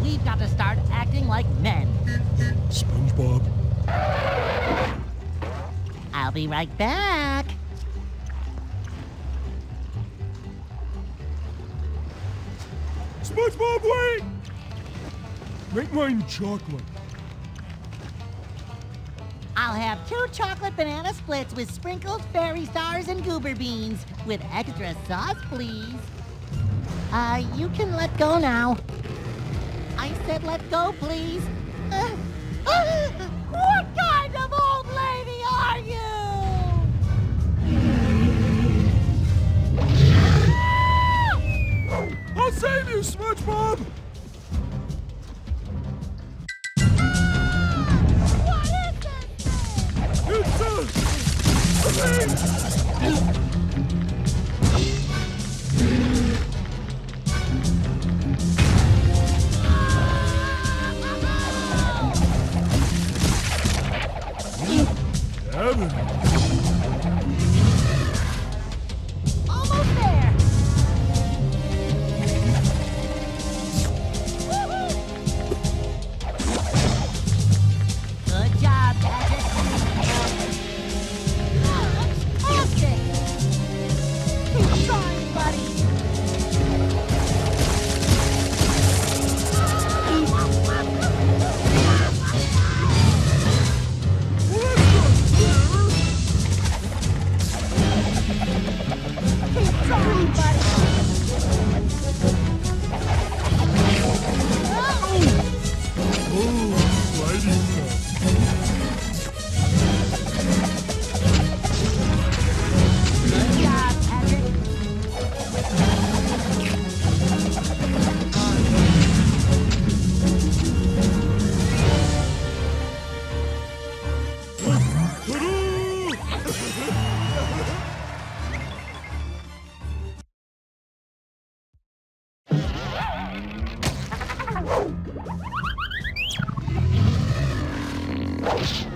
We've got to start acting like men. SpongeBob. I'll be right back. SpongeBob, wait! Make mine chocolate. I'll have 2 chocolate banana splits with sprinkled fairy stars and goober beans. With extra sauce, please. You can let go now. I said let go, please. What kind of old lady are you? I'll save you, SpongeBob! What is this? Almost there. Good job, Patrick. Fantastic. Keep trying, buddy. Keep trying, buddy. Sliding stuff. Good job, Patrick. Ta-da!